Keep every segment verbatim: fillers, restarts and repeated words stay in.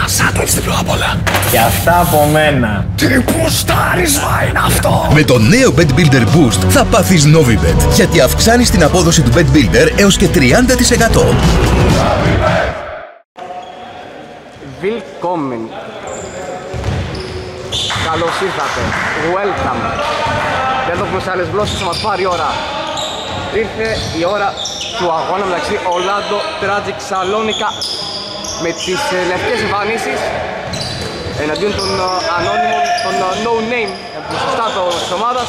σάντουιτ διπλό απ' όλα. Και αυτά από μένα. Τι πουστάρισμα είναι αυτό! Με το νέο Bet Builder Boost θα πάθεις Novibet, γιατί αυξάνεις την απόδοση του Bet Builder έως και τριάντα τοις εκατό. Willkommen. Καλώς ήρθατε. Welcome. Δεν το πούμε σε άλλες γλώσσες, θα μας πάρει ώρα. Ήρθε η ώρα του αγώνα μεταξύ Orlando Tragic Salonika με τις ε, λευκές εμφανίσεις εναντίον των uh, ανώνυμων, των uh, no name ποσοστάτων της ομάδας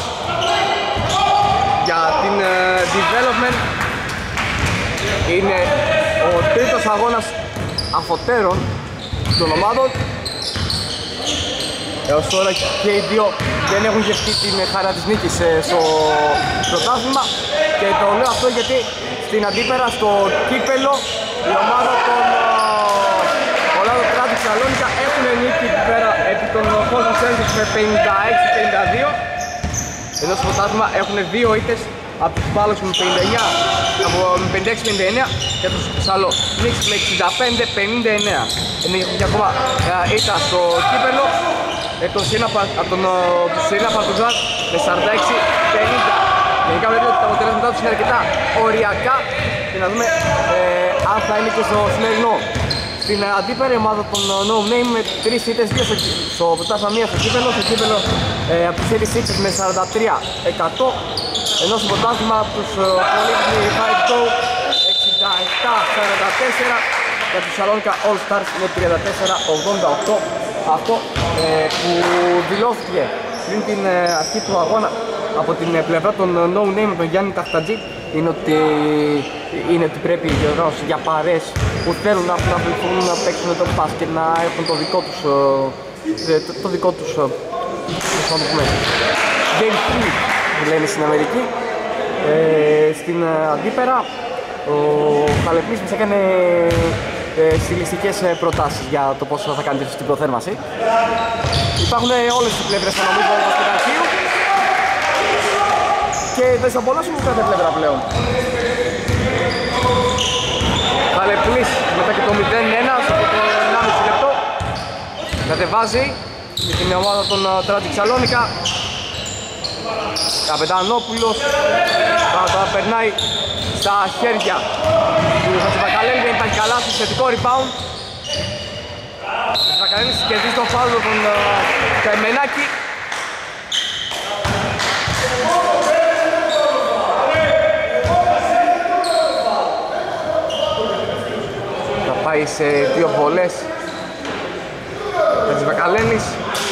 για την uh, development. Είναι ο τρίτος αγώνας αφωτέρων των ομάδων. Έως τώρα και οι δύο δεν έχουν γευτεί την χαρά της νίκης στο πρωτάθλημα και το λέω αυτό γιατί στην αντίπερα στο κύπελο η ομάδα των Orlando Tragic Salonika έχουν νίκη εκεί πέρα επί των Cosmos Celtics με πενήντα έξι πενήντα δύο, ενώ στο πρωτάθλημα έχουν δύο ήττες από τους Ballots με πενήντα εννιά, από πενήντα έξι πενήντα εννιά και τους Saloniks με εξήντα πέντε πενήντα εννιά. Είναι και ακόμα ήττα στο κύπελο από τον Σιρήνα Παρτουζάν με σαράντα έξι πενήντα. Γενικά βλέπετε ότι τα αποτελέσματά τους είναι αρκετά οριακά και να δούμε ε, αν θα είναι και στο σημερινό. Στην αντίπερη ομάδα των No Name με τρεις ήττες, δύο στο πρωτάθλημα, μία στο κύπελο. Στο κύπελο ε, από τους Celtics με σαράντα τρία εκατό, ενώ στο πρωτάθλημα από τους Πολύτιμοι Fight Go εξήντα επτά σαράντα τέσσερα για τους Salonika All Stars με τριάντα τέσσερα ογδόντα οκτώ. Αυτό ε, που δηλώθηκε πριν την ε, αρχή του αγώνα από την ε, πλευρά των ε, No Name με τον Γιάννη Ταχτατζή είναι ότι, είναι ότι πρέπει για παρέες που θέλουν να, να, να, να παίξουν το μπάσκετ και να έχουν το δικό τους ε, το, το δικό τους ε, το πούμε, game three που λένε στην Αμερική. Ε, στην ε, αντίπερα ο Χαλεπνής μας έκανε ε, στιλιστικές ε, προτάσεις για το πώς θα κάνετε στην προθέρμανση. Υπάρχουν ε, όλες οι πλευρές θα νομίζω του μπασκεταρχείου και θα εισαπολώσουμε κάθε πλευρά πλέον. Χαλεπνής μετά και το μηδέν ένα από το ενάμιση λεπτό κατεβάζει με την ομάδα των uh, Tragic Salonika. Καπετανόπουλος θα περνάει στα χέρια του Χατζηβακαλέλη, δεν υπάρχει καλά στο θετικό rebound. Ο Χατζηβακαλέλης κερδίζει τον φάουλο των uh, Καημενάκη. Θα πάει σε δύο βολές ο Χατζηβακαλέλης.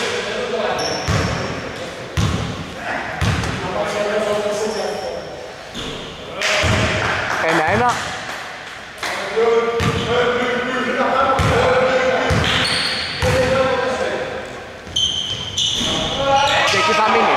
Ένα-ένα. Και εκεί θα μείνει.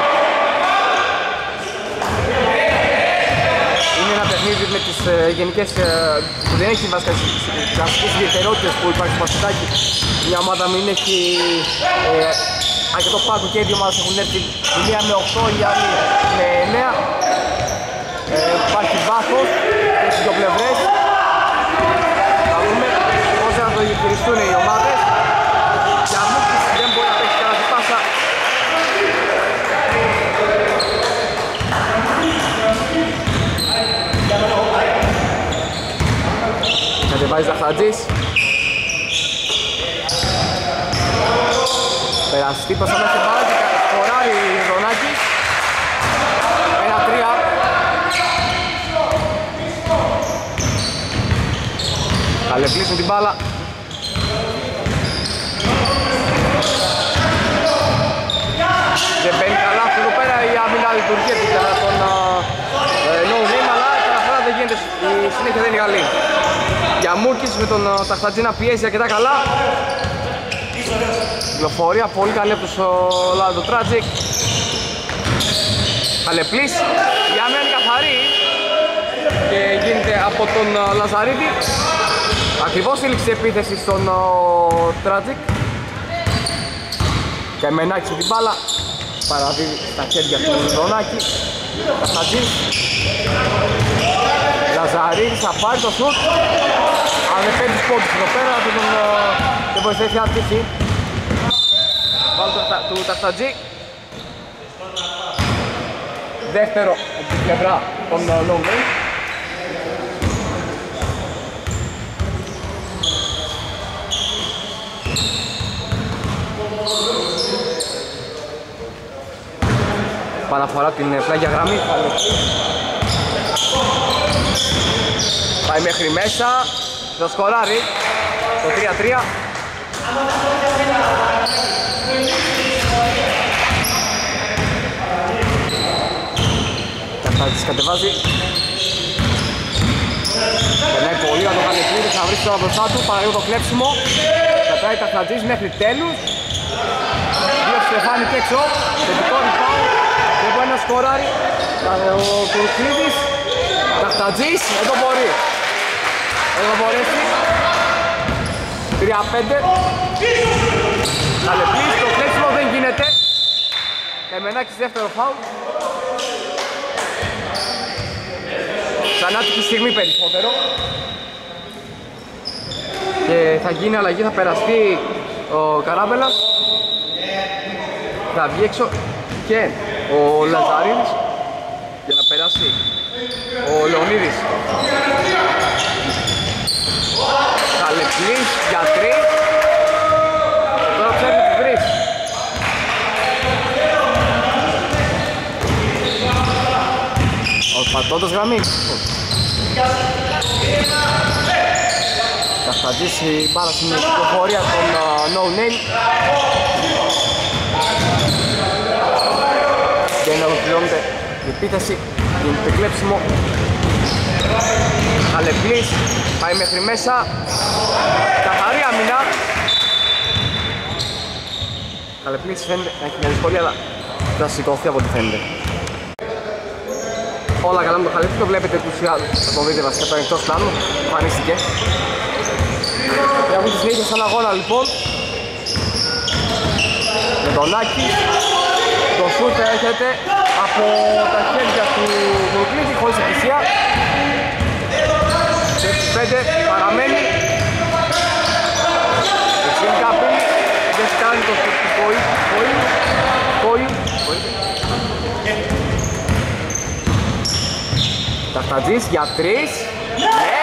Είναι ένα παιχνίδι με τις ε, γενικές ε, που δεν έχει βασικά κλασικές ιδιαιτερότητες που υπάρχει στο μπασκετάκι. Μια ομάδα μην έχει ε, αρκετό πάγκο και οι δύο ομάδες έχουν έρθει η μία με οκτώ, η άλλη με εννέα. Ε, υπάρχει βάθος και στις δύο πλευρές. Θα δούμε πώς θα το διαχειριστούν οι ομάδες. Και Αμούκης δεν μπορεί να παίξει καλά την πάσα. Κατεβάζει Ζαχατζής. Περαστή πάσα μέσα στην μπάλα και σκοράρει Ρονάκης. ένα τρία. Χαλεπνής με την μπάλα. Δεν μπαίνει καλά αυτό εδώ πέρα, η άμυνα λειτουργεί από την πλευρά των No Name, αλλά η καταφορά δεν γίνεται, η συνέχεια δεν είναι καλή. Γιαμούρκης με τον Ταχτατζή να πιέζει αρκετά καλά. Κυκλοφορία πολύ καλή από τους Orlando Tragic. Χαλεπνής, η άμυνα είναι καθαρή και γίνεται από τον Λαζαρίδη. Ακριβώς έληξε επίθεση στον uh, Tragic. Καημενάκης με την μπάλα. Παραδίδει στα χέρια του Ρονάκη. Καστατζής. Λαζαρίδης θα πάρει το σουτ. Αν δεν παίρνει τους πόντους εδώ πέρα δεν βοηθάει να τύχει. Βάλω του Ταχτατζή. Δεύτερο από την πλευρά των Νόβεν. Παναφορά την πλάγια γραμμή. Πάει μέχρι μέσα. Το σκοράρει. Το τρία τρία. Καφτάτης κατεβάζει. Περνάει πολύ να το κάνει πλήρης, θα βρει τώρα μπροστά του. Παραλίγο το κλέψιμο. Κατράει τα Ταχτατζής μέχρι τέλους. Δύο Στεφάνη και έξω. Θετικό rebound. Δεν μπορεί να σκοράρει. Ο Κουρκλίδης. Ταχτατζής. Εδώ μπορεί. Εδώ μπορέσει. τρία πέντε. Καλεπλής. Το κλέψιμο δεν γίνεται. Καημενάκης δεύτερο φάουλ. Θανάτικη στιγμή περισσότερο. Και θα γίνει αλλαγή, θα περαστεί ο Καράμπελας. Θα βγει έξω και ο Λαζαρίδης για να περάσει ο Λεωνίδης. Καλεπλής για τρεις. Και τώρα ψάχνει τις τρεις. Ο πατώντας γραμμή. Καστατζής η μπάλα στην κυκλοφορία των uh, No Name. Δεν ολοκληρώνεται η επίθεση, γίνεται κλέψιμο. Αλεπλής πάει μέχρι μέσα. Καθαρή άμυνα. Αλεπλής φαίνεται να έχει μια δυσκολία, αλλά θα σηκωθεί από ό,τι φαίνεται. Όλα καλά με το Χαλίφη, το βλέπετε τους άλλους. Θα το δείτε βασικά το εκτός πλάνου, εμφανίστηκε. Έχουμε τη συνέχεια στον αγώνα λοιπόν. Με τον Άκη. Το σούτ έρχεται από τα χέρια του Βουρκλίδη χωρίς εκκλησία. έξι πέντε παραμένει. Εξήνει Καπίλη, δεν φτάνει το σούτ του Κόη. Κόη, Κόη. Ταχτατζής για τρεις. Ναι!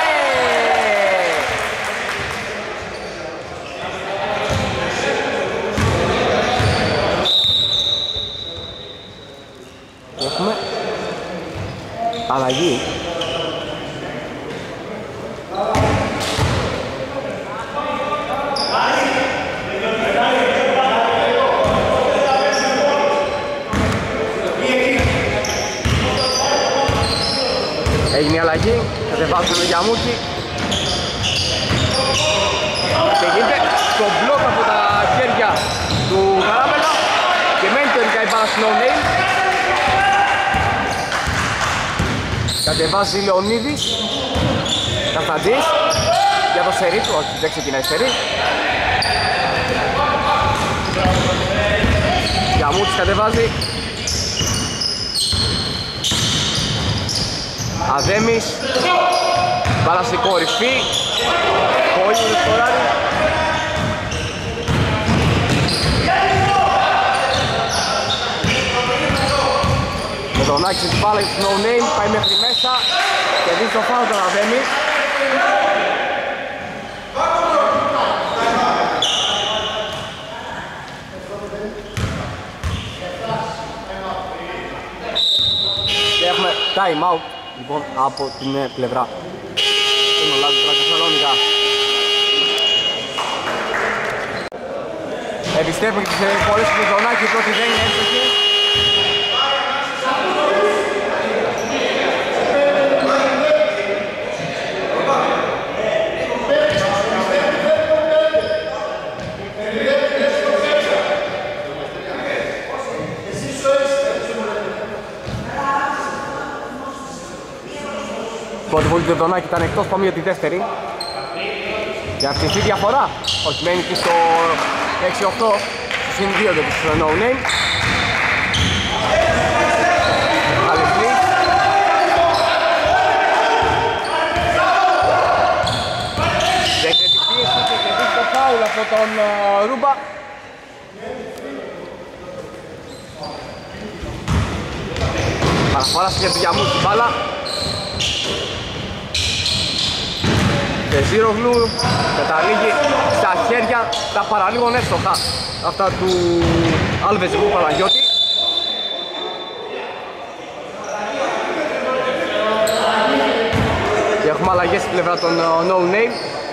Έχουμε αλλαγή. Έγινε η αλλαγή, κατεβάζουν το Γιαμούκι και γίνεται το μπλοκ από τα χέρια του Καράβελα και μένει τελικά η μπάλα στην No Name. Κατεβάζει Λεωνίδης, Καφτατζής για το σερί του, όχι δεν ξεκινάει σερί. Γιαμούκης κατεβάζει. Αδέμης, μπάλα στην κορυφή, Κόλλη το σκοράρει. Με τον Άκη της μπάλα της No Name, πάει μέχρι μέσα και δει στο φάουλ τον Αδέμης. Και έχουμε time out λοιπόν από την πλευρά των Ελλάδων του Θεσσαλονικά. Επιστρέφουμε και τις φορές του Ζωνάκη, η πρώτη δεν είναι εύστοχη. Πρώτη βολή του Δεδονάκη ήταν εκτός, πάμε για τη δεύτερη. Για αυτή τη διαφορά, όχι μένει και στο έξι οκτώ, στο συν δύο για τους No Name. Αλεπλή. τον uh, Ρούμπα. Παραφορά για του Γιαμού στην μπάλα. Βεζίρογλου καταλήγει στα χέρια τα παραλίγων εύστοχα αυτά του Αλβεζιβού Παναγιώτη. Και έχουμε αλλαγές στην πλευρά των uh, No Name.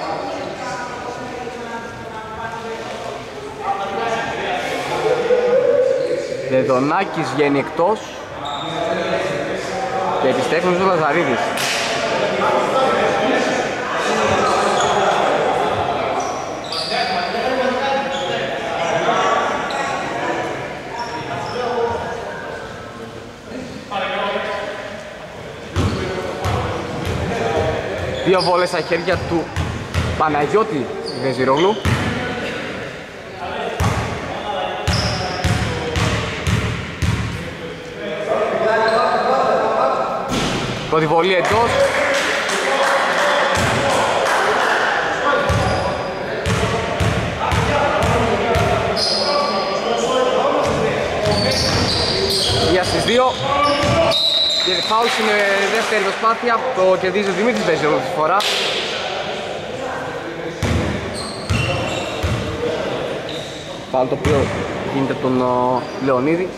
Δεδονάκης βγαίνει εκτός και επιστρέφει ο Λαζαρίδης. Δύο βόλες στα χέρια του Παναγιώτη Βεζιρόγλου. Πρώτη βολή εντός. Μία στις δύο. Και φάουλ στην δεύτερη προσπάθεια, το κερδίζει ο Δημήτρης Βεζιρόγλου τη φορά. Φάουλ το οποίο γίνεται από τον Λεωνίδη.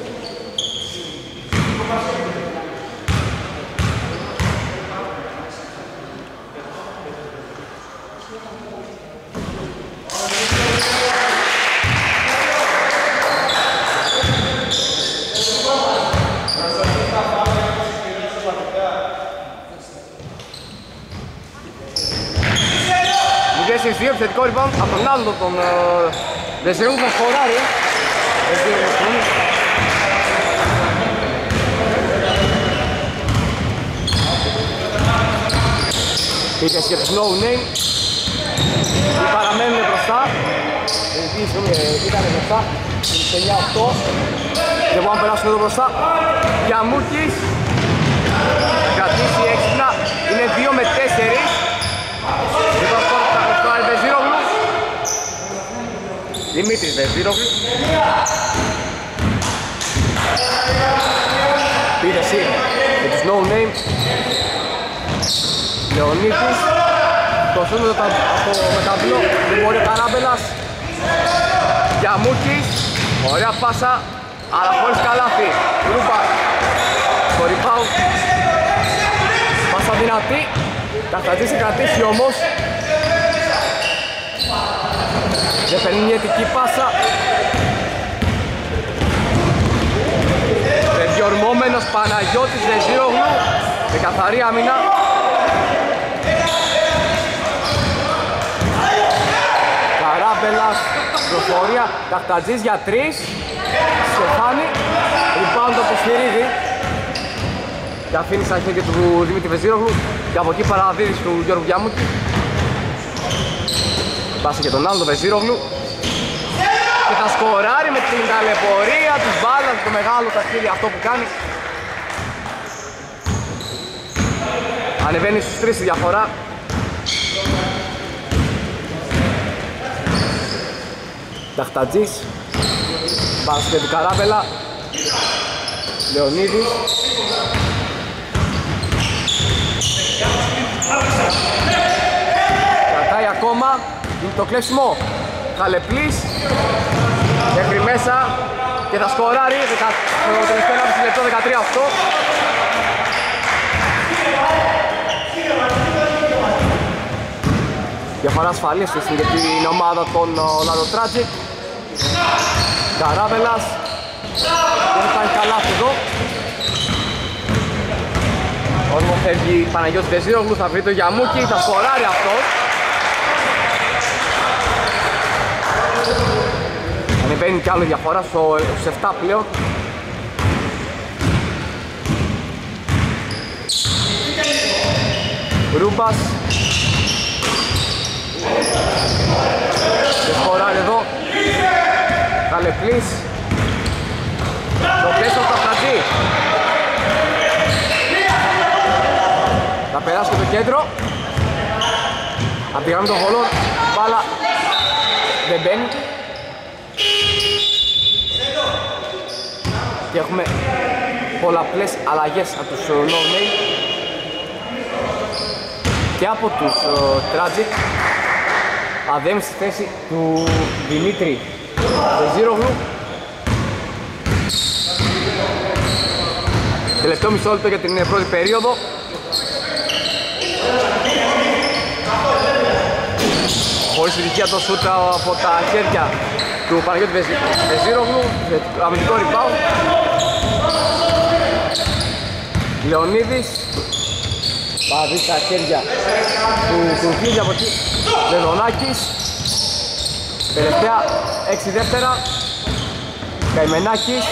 Δύο επιθετικό rebound από τον άλλο τον Βεζιρόγλου θα σκοράρει. Πήγες και τους No Name. Οι παραμένουν μπροστά. Ήταν μπροστά. εννιά οκτώ. Δεν μπορούμε να περάσουμε εδώ μπροστά. Γιαμούκης. Κρατήσει έξυπνα. Είναι δύο με τέσσερα. Βεζιρόγλου. Δημήτρης Βεζιρόγλου. Πήρεση με τους No Name. Λεωνίτης. Το σύνδετο από μεταβλό. Δεν μπορεί ο Καράμπελας. Γιαμούκης. Ωραία πάσα. Αλλά χωρίς καλάθι. Ρούπα. Το rebound. Πάσα δυνατή. Καθατζής κρατήσει όμως. Δεν παίρνει μια αιτική πάσα. Διορμόμενος Παναγιώτης Βεζιρόγλου με καθαρή άμυνα. Καράμπελας, προφορία, Ταχτατζής για τρεις. Στεφάνη, rebound το Ποσφυρίδη. Και αφήνει στα χέρια του Δημήτρη Βεζιρόγλου. Και από εκεί παραδίδει του Γιώργου Γιαμούκη. Πάσε και τον άλλο τον Βεζιρόγλου. Και θα σκοράρει με την ταλαιπωρία της μπάλας, το μεγάλο ταχύδι αυτό που κάνει. Ανεβαίνει στους τρεις η διαφορά. Ταχτατζής. Πάσε και του Καράμπελα. Λεωνίδης. Κρατάει ακόμα. Είναι το κλέψιμο. Χαλεπλής. Μέχρι μέσα. Και θα σκοράρει. Το τελευταίο ένα λεπτό δεκατρία οκτώ. Διαφορά ασφαλής για την ομάδα των Orlando Tragic. Καράβελας. Δεν υπάρχει καλά εδώ. Όσο φεύγει Παναγιώτης Βεζιρόγλου θα βρει το Γιαμούκι, θα σκοράρει αυτός. Ανεβαίνει κι άλλο διαφορά στους επτά πλέον. Ρούμπας. Και σκοράρει εδώ. Καλεπλής. Το πλαίσιο του Ταχτατζή. Θα περάσει και το κέντρο. Από τη γραμμή των βολών, μπάλα δεν μπαίνει. Και έχουμε πολλαπλές αλλαγές από τους No Name και από τους uh, Tragic. Αδέμ στη θέση του Δημήτρη Βεζίρογλου. Τελευταίο μισό λεπτό για την πρώτη περίοδο. Χωρίς επιτυχία το σούτ από τα χέρια του Παναγιώτη Βεζίρογλου. Αμυντικό rebound. Λεωνίδης. Παδί στα χέρια του Κουρκλίδη από εκεί. Λεδονάκης. Τελευταία έξι δεύτερα. Καημενάκης.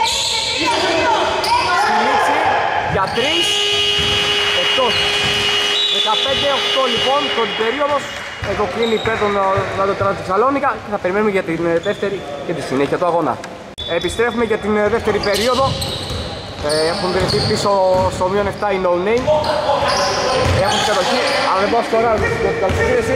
Στη λήξη για τρεις. Εκτός. δεκαπέντε οκτώ λοιπόν πρώτη περίοδος. Εδώ κλείνει υπέρ των Ναντοτράνων του Θεσσαλόνικα και θα περιμένουμε για την δεύτερη και τη συνέχεια του αγώνα. Επιστρέφουμε για την δεύτερη περίοδο. Έχουν βρεθεί πίσω στο μείον επτά οι No Name. Έχουν την κατοχή, αλλά δεν πάω στο ώρα με την καλυφοκύρεση.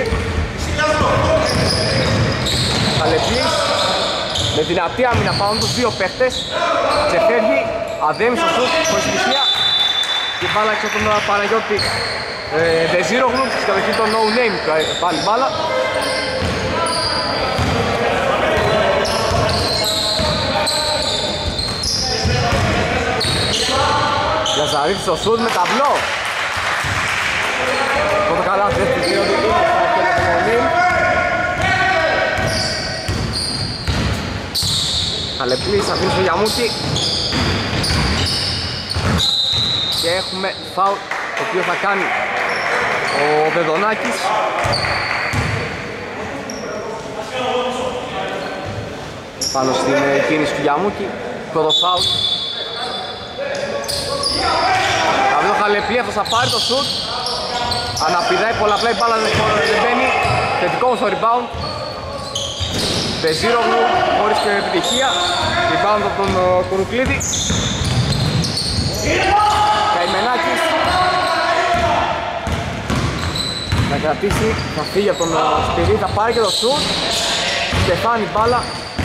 Καλεπής με δυνατή άμυνα πάνω τους δύο παίχτες. Ξεφεύγει, Αδέμι στο σουτ, χωρίς επιτυχία. Και μπάλα έξω από τον Παναγιώτη Βεζίρογλου, στην κατοχή των No Name πάλι μπάλα. Λαζαρίτη στο σουτ με ταμπλό. Πρώτο καλά δεύτερη περίοδο του Καλεπλής αφήνει στο Γιαμούκι. Και έχουμε φάουλ το οποίο θα κάνει ο Βεδονάκης. Πάνω στην κίνηση του Γιαμούκη. Πρώτο φάουλ. Καβδό Χαλεπλίευτος θα πάρει το σουτ. Αναπηδάει πολλαπλά, η μπάλα δεν μπαίνει. Θετικό στο rebound. Βεζίρογλου χωρίς και επιτυχία. Rebound από τον Κουρουκλίδη. Καημενάκης. Θα κρατήσει, θα φύγει από τον Σπυρί, θα πάρει και το σουτ. Και φάνει μπάλα.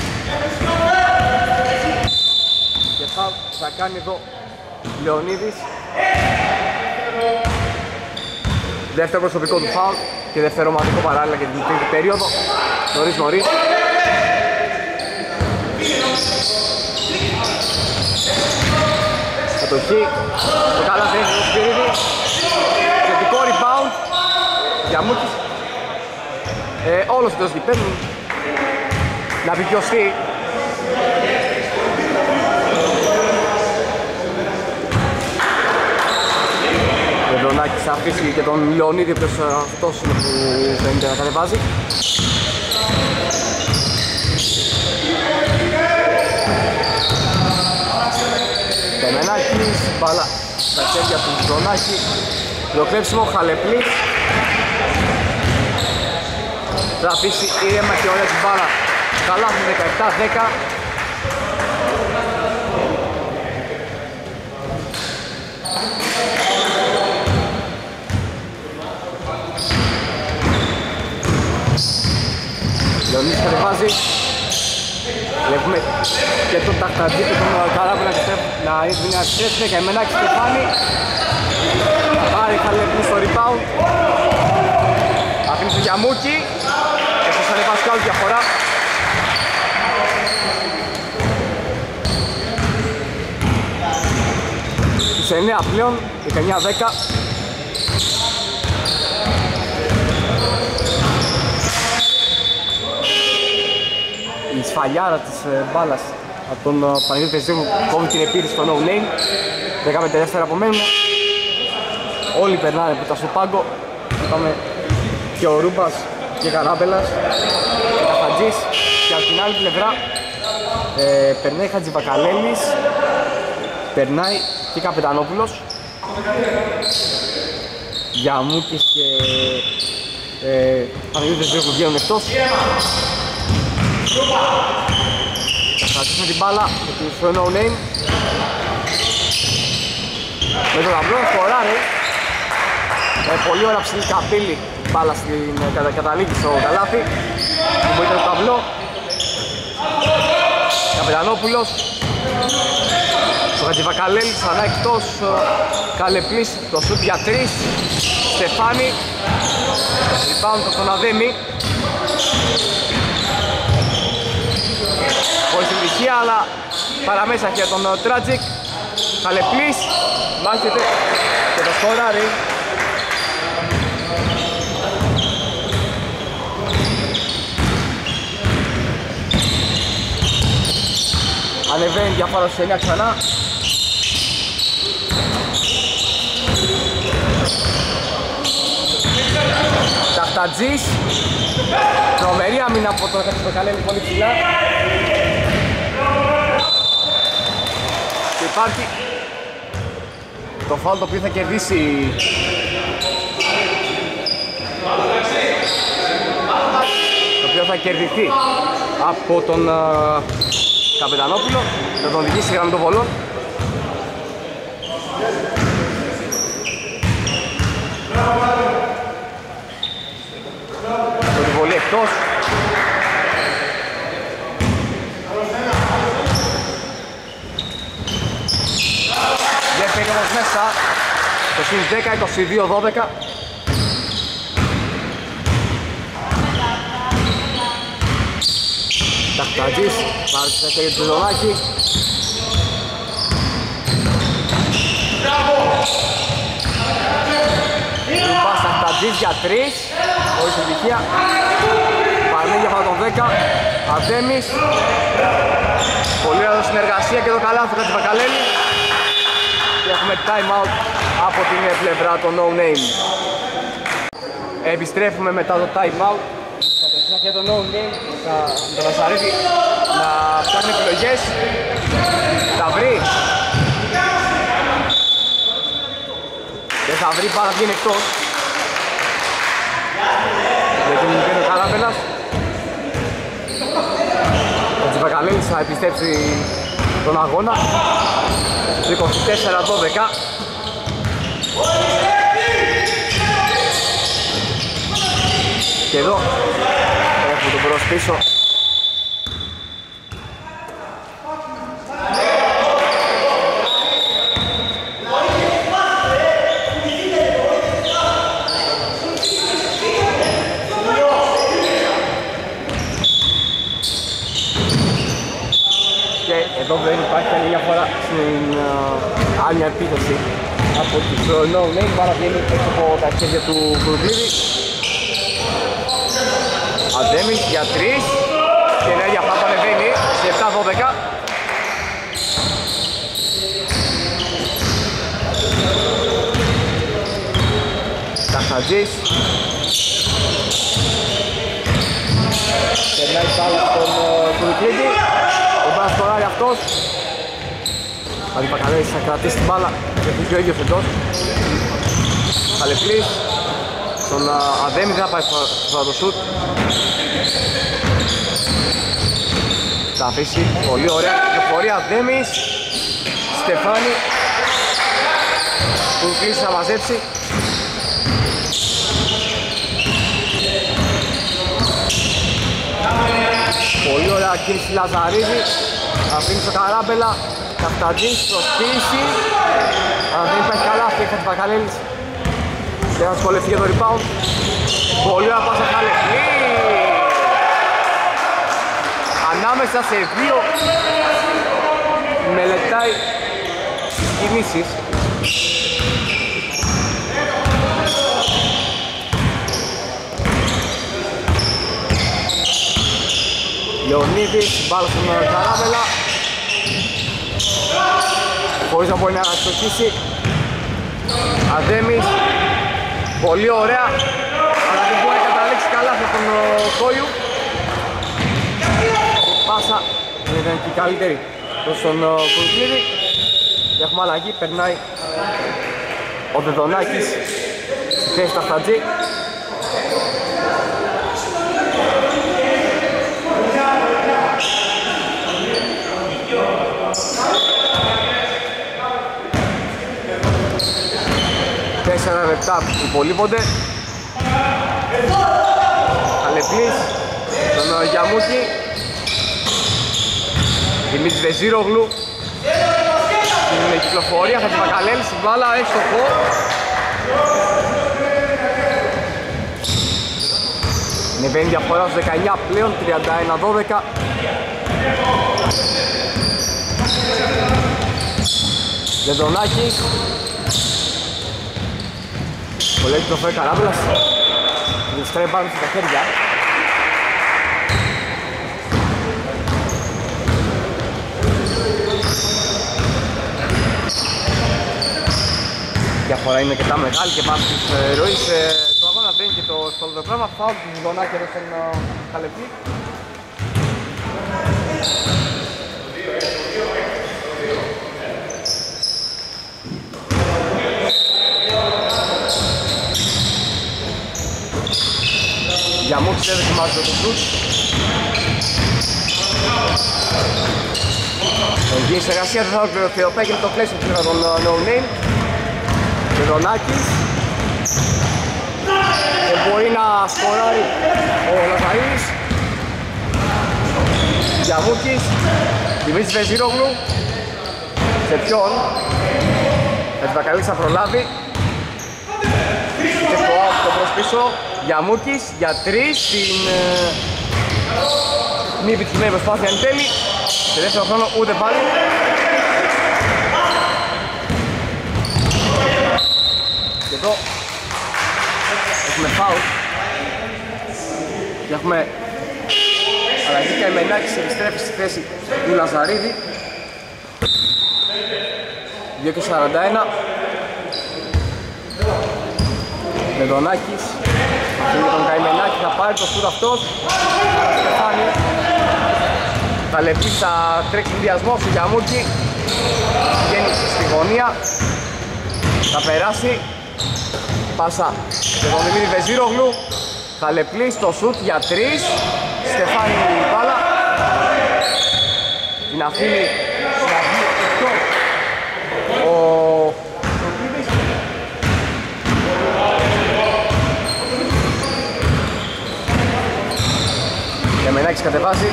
Και θα, θα κάνει εδώ Λεωνίδης. Δεύτερο προσωπικό του φάουλ και δεύτερο ομαδικό παράλληλα για την τρίτη περίοδο. Νωρίς νωρίς. Κατοχή. Το καλά θέση του Σπυρίδη. Θετικό rebound. Γιαμούκης. Ε, όλος τους γηπέδους να δικαιωστεί. Βεδονάκης θα αφήσει και τον Λεωνίδη, ποιος αυτός είναι που φαίνεται να κατεβάζει. Καημενάκης, μπάλα στα χέρια του Βεδονάκη. Το κλέψιμο Χαλεπλής. Θα αφήσει ήρεμα και ωραία την μπάλα. Καλά από δεκαεπτά δέκα. Λεωνίδης κατεβάζει. Βλέπουμε και τον Ταχταντή και τον Καράβου να επιστρέφουν. Καημενάκης Στεφάνη. Θα πάρει Χαλεπλής στο rebound. Αφήνει στο Γιαμούκι. Έσως ανεβάσει κι άλλη διαφορά. Στις εννέα πλέον, δεκαεννέα δέκα. Η σφαλιάρα της ε, μπάλας από τον ε, Παναγιώτη Βεζίρογλου κόβει την επίθεση στο No Name. δεκαπέντε δεύτερα απομένουν. Όλοι περνάνε που ήταν στο πάγκο. Είπαμε και ο Ρούμπας και Καράμπελας και Καφαντζής. Και από την άλλη πλευρά ε, περνάει Χατζηβακαλέλης, περνάει και Καπετανόπουλος. Γιαμούκης και ε, Παναγιώτη Βεζίρογλου βγαίνουν εκτός. Θα αρχίσουμε την μπάλα με τους No Name. Με τον Λαμπρό σκοράρει. Ε, πολύ ωραία ψηλή καμπύλη μπάλα στην κατα, καταλήγει στο καλάθι. Μπορείτε το ταυλό. Καπετανόπουλος. Στο Χατζηβακαλέλη, ξανά εκτός. Καλεπλής, το σουτ για τρεις. Στεφάνη. Rebound από τον Αδέμη. Χωρίς επιτυχία, αλλά παραμέσα για τον Tragic. Καλεπλής. Μάχεται και το σκοράρει. Ανεβαίνει διαφορά στους εννιά ξανά. Ταχτατζής. Τρομερή άμυνα από τον Χατζηβακαλέλη, πολύ ψηλά. Και υπάρχει το φάουλ το οποίο θα κερδίσει το οποίο θα κερδιθεί από τον uh, Καπετανόπουλο. Θα τον οδηγήσει στη γραμμή των βολών. Το τη βολή εκτός. Δεν πήγε όμως μέσα. Το συν δέκα, είκοσι δύο δώδεκα. Ταχτατζής, πάρει στη θέση για το Ζωνάκι. Λουμπάς Ταχτατζής για τρεις, χωρίς επιτυχία. Παραμένει για τον δέκα. Αδέμης. Πολύ ωραία συνεργασία και το καλάθι του Χατζηβακαλέλη. Και έχουμε time out από την πλευρά των No Name. Επιστρέφουμε μετά το time out. Για το No Name, τον Ασαρίδη να ψάχνει επιλογές. Θα βρει. Δεν θα βρει, πάρα βγαίνει εκτός. Γιατί μου βγαίνει ο Καράμπελας. Ο Τζιβακαλέλης θα επιστρέψει τον αγώνα. είκοσι τέσσερα δώδεκα. Και εδώ έχουμε τον μπρος πίσω. Και εδώ δεν υπάρχει άλλη διαφορά στην uh, άλλη επίθεση από τους No Name. Πάρα βγαίνει έξω από τα χέρια του Κουρουκλίδη. Αντέμις για τρεις και νέα διαφορά ανεβαίνει σε επτά δώδεκα. Ταχτατζής. Περνάει πάλι στον Κουρουκλίδη. Ο μπάλας σκοράρει αυτός. Χατζηβακαλέλης θα κρατήσει την μπάλα και πήγε ο ίδιος εντός. Καλεπλής. Τον Αδέμι δεν θα πάει στο το σουτ. Θα αφήσει πολύ ωραία κυκλοφορία. Αδέμις. Στεφάνη. Κουρουκλής θα μαζέψει. Πολύ ωραία κίνηση Λαζαρίδη. Αφήνει στο Καράμπελα. Καπτατζής, προσποίηση. Αν δεν υπάρχει καλά, αυτή η Χατζηβακαλέλης. Δεν θα ασχοληθεί για το rebound. Πολύ ωραία πάσα Καλεπλή. Ανάμεσα σε δύο μελετάει τις κινήσεις. Λεωνίδης, μπάλα στον Καράβελα. Χωρίς να μπορεί να αστοχίσει. Αδέμις. Πολύ ωραία. Αλλά δεν μπορεί να καταλήξει καλά από τον Κόιου. Η πάσα δεν ήταν και η καλύτερη προς τον Κουρουκλίδη. Έχουμε αλλαγή, περνάει ο Δεδονάκης στη θέση του Αχτατζή. Τέσσερα λεπτά που υπολείπονται. Αλεπλής τον Γιαμούκη. Δημήτρης Βεζίρογλου. Στην κυκλοφορία Χατζημακαλέλης, στην μπάλα, έστοχο. Ανεβαίνει διαφορά στους δεκαεννιά πλέον, τριάντα ένα δώδεκα. Δεντονάκης. Πολύ το φέρει Καράβουλας. Γλιστράει πάνω στα χέρια. Διαφορά είναι αρκετά μεγάλη και πάνω της ροής του αγώνα δεν είναι και το ευκολότερο πράγμα. Φάουλ του Δεντονάκη εδώ στον Χαλεπή. Γιαμούκης δεν δοκιμάζει το σουτ. Εγγύη συνεργασία δεν θα ολοκληρωθεί εδώ πέρα και το κλέσιο του τον No Name. Δεντονάκης. Δεν μπορεί να σκοράρει ο Λαζαρίδης. Γιαμούκης. Δημήτρης Βεζίρογλου. Σε ποιον. Χατζημακαλής θα προλάβει. Και στο out το προς πίσω. Γιαμούκης για τρεις στην ε, μη επιτυχημένη προσπάθεια εν τέλει. Σε δεύτερο χρόνο ούτε πάλι. Και εδώ έχουμε φάουλ. Και έχουμε αλλαγή Καημενάκης, επιστρέφει στη θέση του Λαζαρίδη. δύο και σαράντα ένα. Μεδονάκης. Αφήνει τον Καημενάκη, θα πάρει το σουτ αυτός. Στεφάνη. Θα λεπτεί, θα τρέξει συνδυασμό στο Γιαμούκη. Βγαίνει στη γωνία. Θα περάσει. Πάσα και τον Δημήτρη Βεζίρογλου. Θα λεπτεί στο σουτ για τρεις. Στεφάνη μπάλα. Την αφήνει στην αυγή ο Καημενάκης κατεβάζει.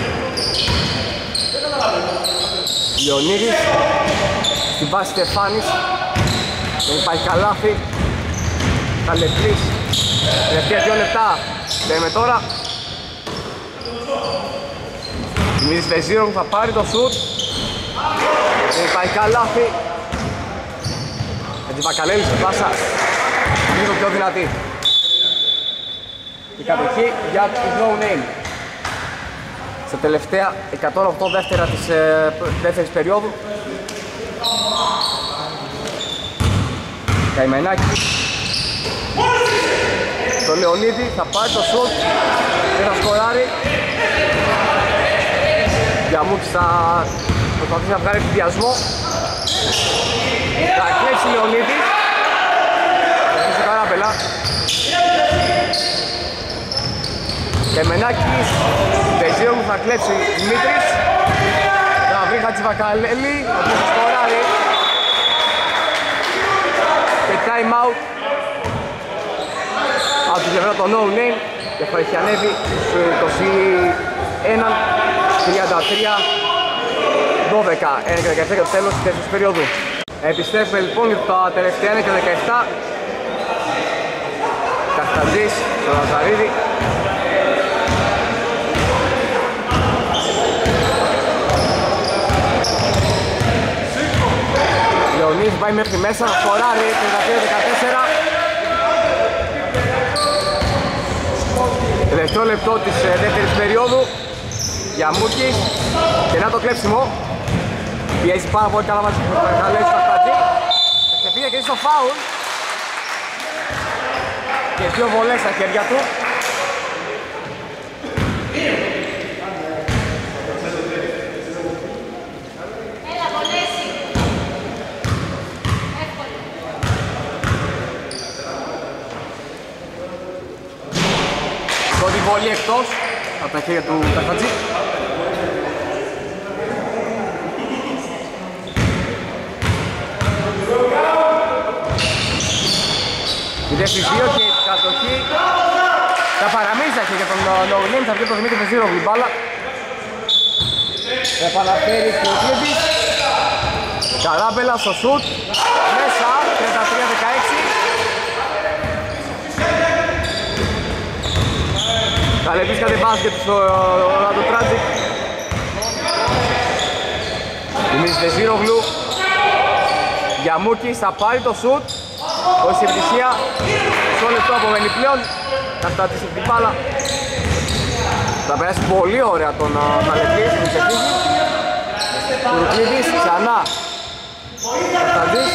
Λεωνίδης. Στην βάση Στεφάνης. Δεν υπάρχει καλάθι. Καλεπτής. Τελευταία δύο λεπτά. Λέμε τώρα. Δημήτρης Βεζίρογλου θα πάρει το σουτ. Δεν υπάρχει καλάθι. Χατζημακαλέλης στην πάσα. Λίγο πιο δυνατή. Η κατοχή για το No Name. Στα τελευταία εκατόν οκτώ δεύτερα της ε, δεύτερης περίοδου. Καημενάκη. Το Λεωνίδη θα πάρει το σουτ και θα σκοράρει. Γιαμούκης θα προσπαθήσει να βγάλει εκδιασμό. Θα κλέψει Λεωνίδη. Θα κλέψει ο Καράμπελα. Καημενάκης. Βεζίρογλου θα κλέψει Δημήτρης. Θα βρει Χατζημακαλέλη, ο οποίος θα σκοράρει. Και time out από την πλευρά των No Name και θα έχει ανέβει στο είκοσι ένα τριάντα τρία δώδεκα, ένα και δεκαεπτά για το τέλος της δεύτερης περίοδου. Επιστρέφουμε λοιπόν για τα τελευταία ένα και δεκαεπτά. Καχτατζής στο Λαζαρίδη. Λεωνίδης πάει μέχρι μέσα, φοράρει τριάντα τρία δεκατέσσερα. Τελευταίο λεπτό της δεύτερης περίοδου. Γιαμούκης και να το κλέψιμο. Πιέζει πάρα πολύ καλά μαζί με τον Καλέση Καχτατζή. Θα ξεφύγει και στο φάουλ. Και δύο βολές στα χέρια του. Πρώτη βολή εκτός από τα χέρια του Καχτατζή. Η δεύτερη δύο και η κατοχή θα παραμείνει στα χέρια των No Name, θα βγει το Δημήτρη Βεζίρογλου μπάλα. Θα επαναφέρει στο Κλήμπης. Καράμπελα στο σουτ, μέσα, τριάντα τρία δεκαέξι. Καλεπής κάτι μπάσκετ στο Ράντο Τράτζικ. Δημήτρης Βεζίρογλου. Γιαμούκης θα πάρει το σουτ. Όχι σε επιτυχία. Μισό λεπτό απομένει πλέον. Θα στατήσει την μπάλα. Θα περάσει πολύ ωραία τον Καλεπής, μην ξεφύγει. Κουρουκλίδης, ξανά. Κασταντής.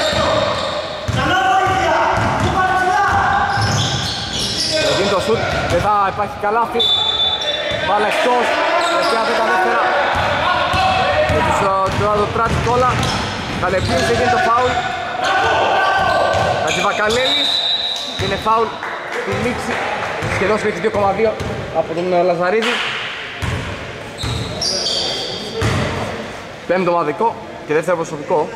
Θα γίνει το σουτ, δεν θα υπάρχει καλάθι. Μπάλα εκτός, τελευταία δέκα δεύτερα. Με τους Ντοράδο Τράτζικ όλα. Καλεπής, δεν γίνει το φάουλ. Χατζηβακαλέλης, είναι φάουλ στη λήξη. Σχεδόν στη δύο κόμμα δύο από τον Λαζαρίδη. Πέμπτο ομαδικό και δεύτερο προσωπικό.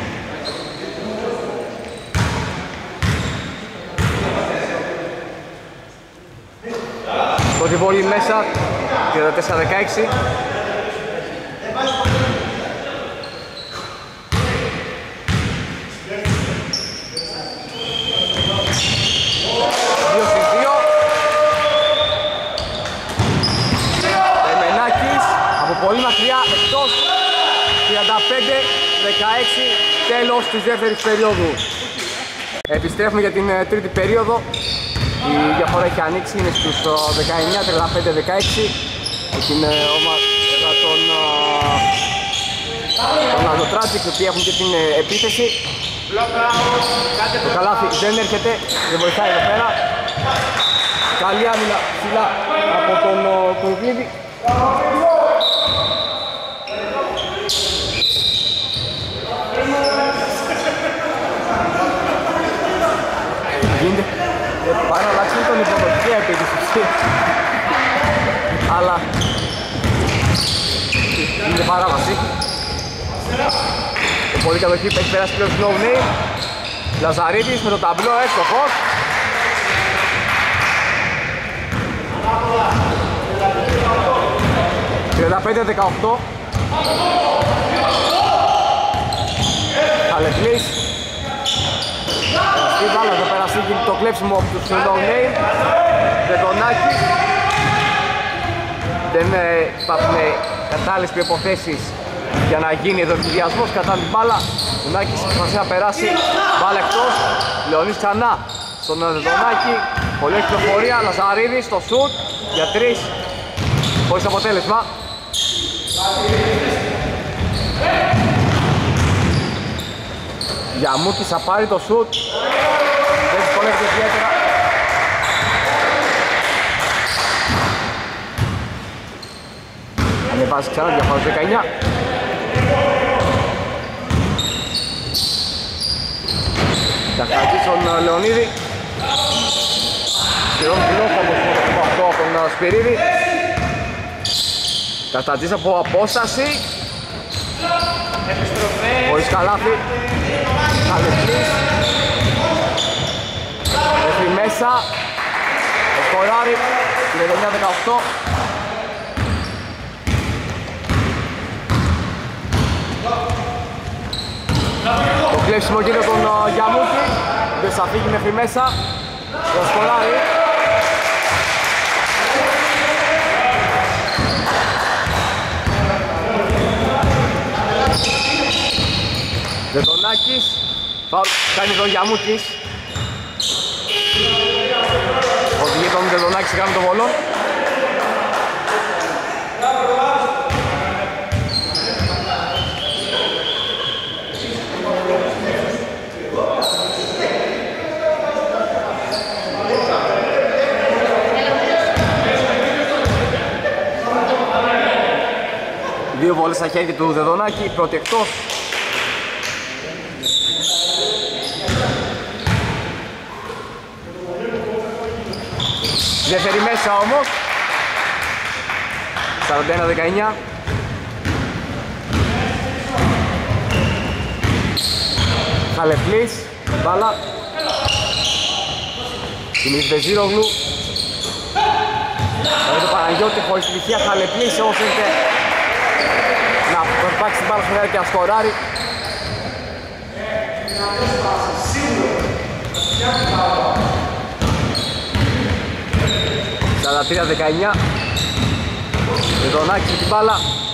Πρώτη βόλη μέσα, τριάντα τέσσερα δεκαέξι. δύο στις δύο. Εμενάκης από πολύ μακριά, εκτός. τριάντα πέντε δεκαέξι, τέλος της δεύτερης περίοδου. Επιστρέφουμε για την τρίτη περίοδο. Η διαφορά έχει ανοίξει, είναι στους δεκαεννιά τριάντα πέντε δεκαέξι. Με την ομάδα των Αντοτράτσικ, οι οποίοι έχουν και την επίθεση. Το καλάθι δεν έρχεται, δεν βοηθάει εδώ πέρα. Καλή άμυνα ψηλά από τον Κουρουκλίδη. Γίνεται, πάει να αλλάξει τον υποδοτική επίδυση, αλλά είναι παράβαση. Το πολύ κατοχή που έχει περάσει πλέον No Name. Λαζαρίδης με το ταμπλό εύστοχος. τριάντα πέντε δεκαοκτώ. Αλεφλής. Στη μπάλα θα περάσει το κλέψιμο από τους No Name. Δεδονάκη. Δεν υπάρχουν κατάλληλες προϋποθέσεις για να γίνει εδώ ευκαιριασμός κατά την μπάλα. Δεδονάκης προσπαθεί να περάσει. Μπάλα εκτός. Λεωνής ξανά στον Δεδονάκη. Πολύ κυκλοφορία. Λαζαρίδης στο σουτ για τρεις. Χωρίς αποτέλεσμα. Γιαμούκης θα πάρει το σουτ. Δεν δυσκολεύεται ιδιαίτερα. Ανεβάζει ξανά διαφορά δεκαεννιά. Κασταντής τον Λεωνίδη. Σχεδόν πλόφ από αυτό από τον Σπυρίδη. Κασταντής από απόσταση. Χωρίς καλάθι. Αλεφλής. Μέχρι μέσα. Το σκοράρι. τριάντα εννιά δεκαοκτώ. Το κλέψιμο γίνεται τον Γιαμούκη. Δεν θα φύγει μέχρι μέσα. Το σκοράρι. Δεδονάκης. Κάνει τον Γιαμούκης. Οδηγεί τον Δεδονάκη σε κάνει το βολό. Δύο βόλες στα χέρια του Δεδονάκη, πρώτη εκτός. Δεύτερη μέσα όμως. σαράντα ένα δεκαεννιά. Χαλεφλής, μπάλα. Δημήτρης Βεζίρογλου. Με το Παναγιώτη χωρίς επιτυχία, Χαλεπλής όμως έρχεται να προσπάξει την μπάλα στο νερό και να σκοράρει. σαράντα τρία δεκαεννιά. Δεδονάκης με την μπάλα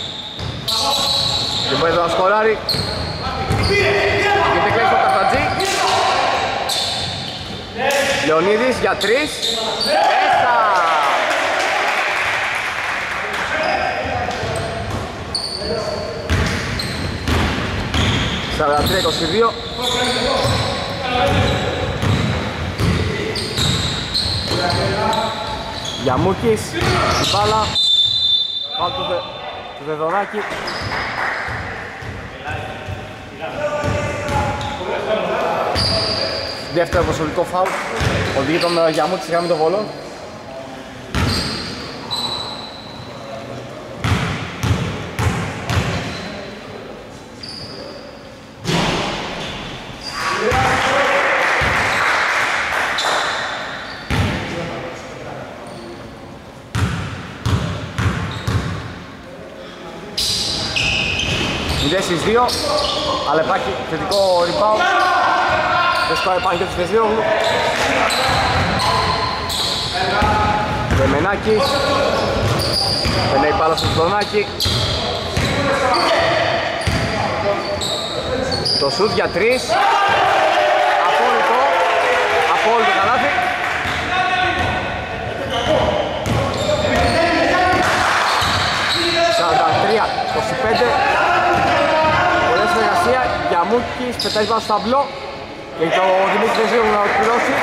και μπορεί να σκοράρει. Γίνεται κλέψη από Ταχτατζή. Λεωνίδης για τρεις. Μέσα! σαράντα τρία είκοσι δύο. Γιαμούκης, η μπάλα. Φάουλ του, Δε, του Δεδονάκη. Δεύτερο προσωπικό φάουλ. Οδηγεί τον Γιαμούκη στη γραμμή των βολών. μηδέν στις δύο, αλλά υπάρχει θετικό rebound. Δεν σκοράρει πάνω και του Βεζίρογλου. Δεμενάκης. Περνάει μπάλα στο Δεδονάκη. Το σουτ για τρεις. Απόλυτο. Απόλυτο καλάθι. σαράντα τρία είκοσι πέντε. Πολλές συνεργασία. Γιαμούκης πετάει πάνω στο ταμπλό. Και το Δημήτρη Βεζίρογλου να ολοκληρώσει.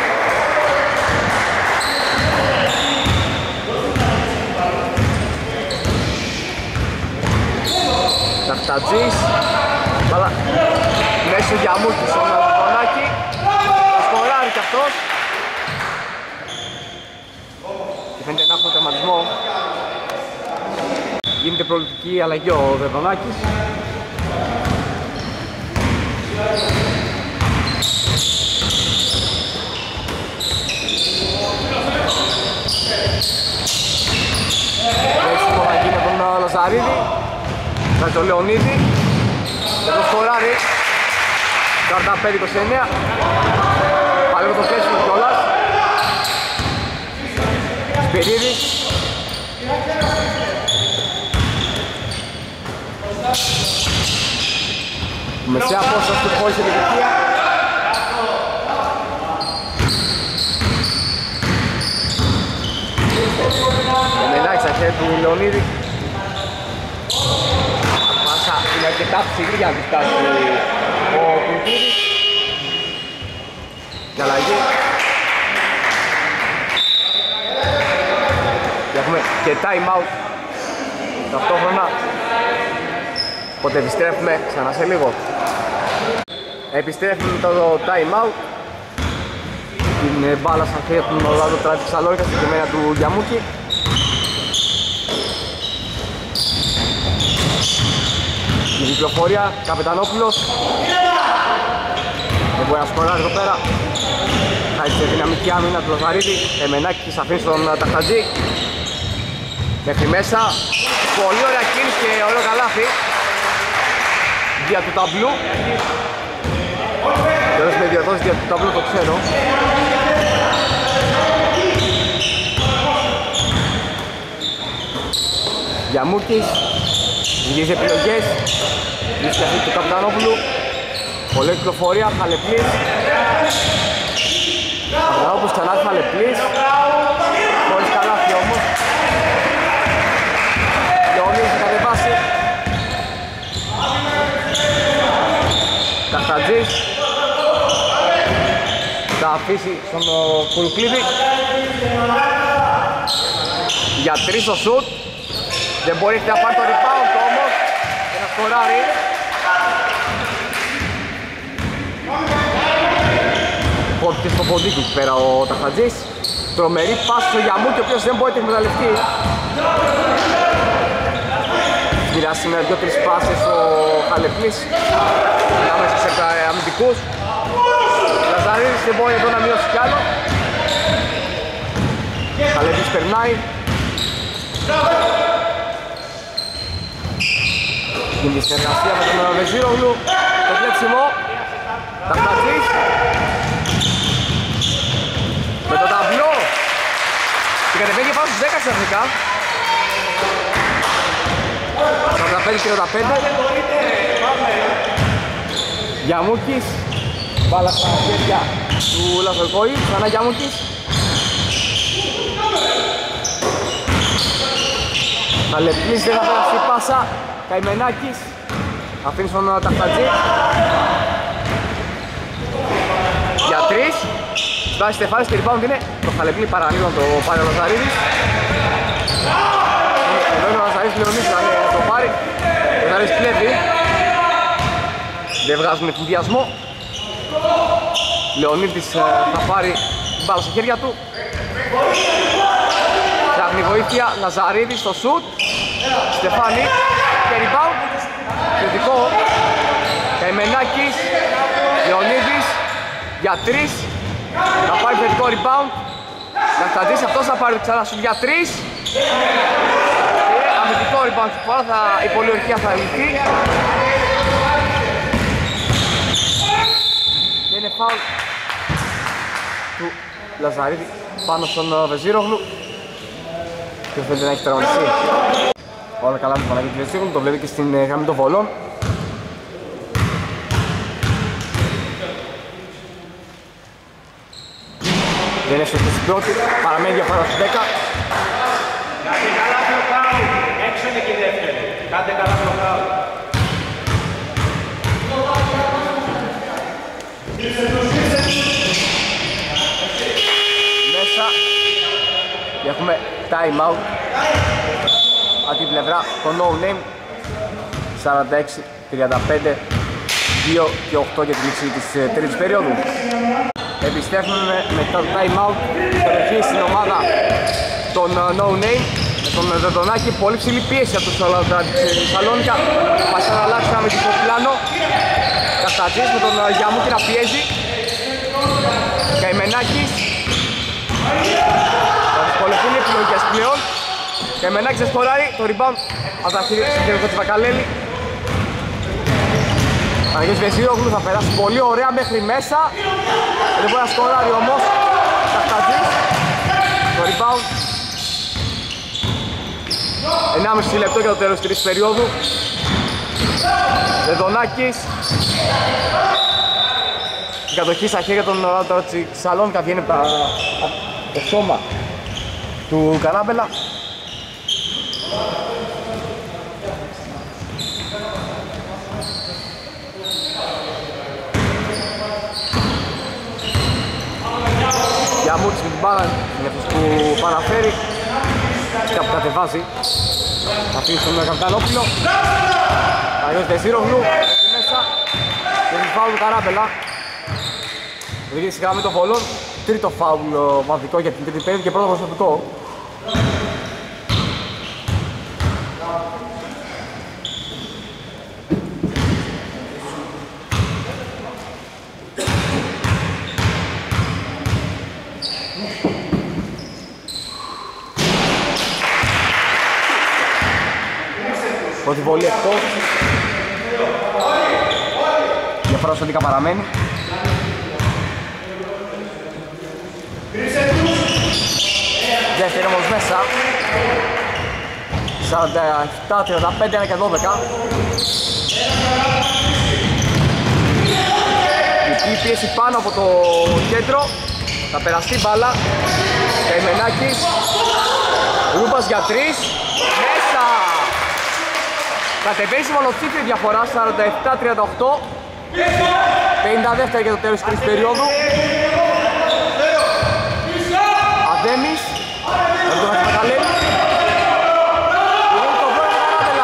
Ταχτατζής. Μπάλα μέσω Γιαμούκη στον Δεδονάκη. Θα σκοράρει κι αυτός. Και φαίνεται να έχουμε τερματισμό. Γίνεται προληπτική αλλαγή ο Δεδονάκης. Έξιμο θα γίνει από τον Λαζαρίδη. Θα το Λεωνίδη. Και το σκοράρει. σαράντα πέντε είκοσι εννέα. Πάλι με το κλέψιμο κιόλας. Σπυρίδης. Μεσαία απόσταση του χωρίς επιτυχία. Μενάκης στα χέρια του Λεωνίδη. Πάσα είναι αρκετά ψηλή για να τη φτάσει ο Κουλτούρης. Και αλλαγή. Και έχουμε και time out ταυτόχρονα. Οπότε επιστρέφουμε ξανά σε λίγο. Επιστρέφουμε το time out. Την μπάλα στα χέρια του Νολάδο Τράτη Ξαλόρικα, συγκεκριμένα του Γιαμούκη. Η κυκλοφορία, Καπετανόπουλος. Δεν μπορεί να σκοράρει εδώ πέρα. Θα έχει δυναμική άμυνα του Λαζαρίδη. Εμενάκης αφήνει στον Ταχτατζή. Μέχρι μέσα. Πολύ ωραία κίνηση και ωραίο καλάθι. Δια του ταμπλού. Τέλος με διαδόσεις δια του ταμπλού, το ξέρω. Γιαμούκης. Γυρίζει επιλογές. Βρίσκει αυτή του Καπιτανόπουλου. Πολλή κυκλοφορία, Χαλεπλής. Καπιτανόπουλος ξανά Χαλεπλής. Χωρίς καλάθι όμως. Λεωνίδης θα κατεβάσει. Ταχτατζής. Θα αφήσει στον Κουλουκλίδη. Για τρεις το σουτ. Δεν μπορεί να πάρει το rebound όμως και να σκοράρει. Πόρτηκε στο ποντί του πέρα ο Ταχτατζής. Τρομερή πάση στο Γιαμούκη, ο οποίος δεν μπορεί να την εκμεταλλευτεί. Μοιράσει με δύο-τρεις πάσες ο Χαλεπλής. Άμεσα σε αμυντικούς. Λαζαρίδης δεν μπορεί εδώ να μειώσει κι άλλο. Χαλεβής περνάει. Γίνει η συνεργασία με τον Βεζίρογλου. Το κλέψιμο. Ταχτατζής. Με το ταμπλό. Και κατεβαίνει πάνω στους δέκα ξαφνικά. σαράντα πέντε τριάντα πέντε. Γιαμούκης. Μπάλα στα χέρια του Λαθοκόη. Ξανά Γιαμούκης. Αλεπλής δεν θα πέρασε η πάσα. Καημενάκης. Αφήνει στον Ταχτατζή. Για τρεις. Στάσει Στεφάνης και rebound είναι το Χαλεπλή παραλίγο να το πάρει ο Λαζαρίδης. Εδώ είναι ο Λαζαρίδης Λεωνής να το πάρει. Ο Λαζαρίδης κλέβει. Δεν βγάζουν εφηδιασμό. Λεωνίδης θα πάρει την μπάλα στα χέρια του. Ψάχνει βοήθεια. Λαζαρίδης στο σουτ. Στεφάνη και rebound. Θετικό. Καημενάκης. Λεωνίδης για τρεις. Θα πάρει θετικό rebound. Ταχτατζής αυτός θα πάρει ξανά σου για τρεις. Και αμυντικό rebound στη φορά, θα, η πολιορκία θα λυθεί. Και είναι φάουλ του Λαζαρίδη πάνω στον Βεζίρογλου. Και θέλει να έχει τραυματιστεί. Όλα καλά με τον Παναγιώτη Βεζίρογλου, το βλέπει και στην γραμμή των βολών. Δεν είναι σωστή στην πρώτη, παραμένει διαφορά στους δέκα. Κάντε καλά μπλοκάου, έξω είναι και η δεύτερη. Κάντε καλά μπλοκάου. Μέσα και έχουμε time out. Από την πλευρά το no name. Σαράντα έξι τριάντα πέντε, δύο και οκτώ για την λήξη της τρίτης περίοδου. Επιστρέφουμε μετά το time out. Κατοχή στην ομάδα των no name. Με τον Δεδονάκη, πολύ ψηλή πίεση από τους Σαλόνικα. Μας αναλλάξουν με το πλάνο. Καστατζής με τον Γιαμούκη να πιέζει. Καημενάκης. Θα δυσκολευτούν οι επιλογές πλέον. Καημενάκης δεν σκοράρει, το rebound από τα χέρια του Τσιβακαλέλη. Παναγιώτης Βεζίρογλου θα περάσει πολύ ωραία μέχρι μέσα. Δεν μπορεί να σκοράρει όμως. Καστατζής. Το rebound. ενάμιση λεπτό για το τέλος της τρίτης περίοδου. Δεδονάκης. Η κατοχή στα χέρια των Σαλόνικα βγαίνει από το σώμα του Καράμπελα. Γιαμούτης με την μπάλα είναι αυτός που παραφέρει. Κάπου κατεβάζει. Θα αφήνει στον Καπτανόπουλο. Παναγιώτης Βεζίρογλου μέσα. Και την φάουλ του Καράμπελα. Οδηγείται στη γραμμή των βολών. Τρίτο φάουλ μαθητικό για την τρίτη περίοδο και πρώτο προσωπικό. Πρώτη βολή εκτός. Διαφορά στο δίκα παραμένει. Δεύτερη όμως μέσα. σαράντα επτά τριάντα πέντε, ένα και δώδεκα. Η πίεση πάνω από το κέντρο. Θα περαστεί μπάλα. Καημενάκης. Ρούπας για τρεις. Μέσα! Κατεβαίνει η μονοψήφια διαφορά, σαράντα επτά τριάντα οκτώ. πενήντα δύο για το τέλος της τρίτης περίοδου. Αδέμης. Θα τον Αχιμακαλέλη. Είναι το βόλιο του Καράβελα.